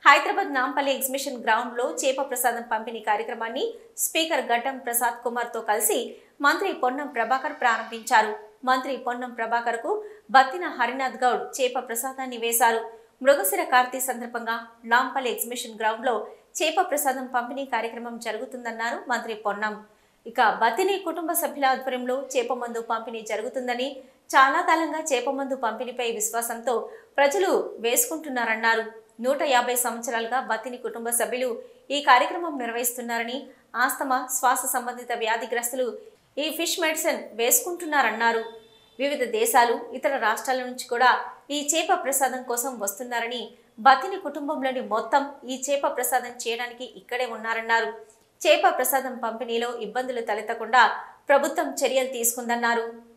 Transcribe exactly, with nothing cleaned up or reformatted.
Hyderabad Nampally exhibition ground లో చేప ప్రసాదం పంపిణీ కార్యక్రమాన్ని స్పీకర్ గడ్డం ప్రసాద్ కుమార్ తో కలిసి మంత్రి పొన్నం ప్రభాకర్ ప్రారంభించారు. మంత్రి పొన్నం ప్రభాకర్ కు బత్తిన హరినాథ్ గౌడ్ చేప ప్రసాదాన్ని వేశారు. మృగశిర కార్తీ సందర్భంగా నాంపల్లి ఎగ్జిబిషన్ గ్రౌండ్ లో చేప ప్రసాదం పంపిణీ కార్యక్రమం జరుగుతుందన్నారు మంత్రి పొన్నం. ఇక బత్తిని కుటుంబ సభ్యుల ఆధ్వర్యంలో చేప మందు పంపిణీ జరుగుతుందని, చాలా కాలంగా చేప మందు పంపిణీపై విశ్వాసంతో ప్రజలు వేసుకుంటున్నారన్నారు. నూట యాభై సంవత్సరాలుగా బత్తిని కుటుంబ సభ్యులు ఈ కార్యక్రమం నిర్వహిస్తున్నారని, ఆస్తమా, శ్వాస సంబంధిత వ్యాధిగ్రస్తులు ఈ ఫిష్ మెడిసిన్ వేసుకుంటున్నారన్నారు. వివిధ దేశాలు, ఇతర రాష్ట్రాల నుంచి కూడా ఈ చేప ప్రసాదం కోసం వస్తున్నారని, బత్తిని కుటుంబంలోని మొత్తం ఈ చేప ప్రసాదం చేయడానికి ఇక్కడే ఉన్నారన్నారు. చేప ప్రసాదం పంపిణీలో ఇబ్బందులు తలెత్తకుండా ప్రభుత్వం చర్యలు తీసుకుందన్నారు.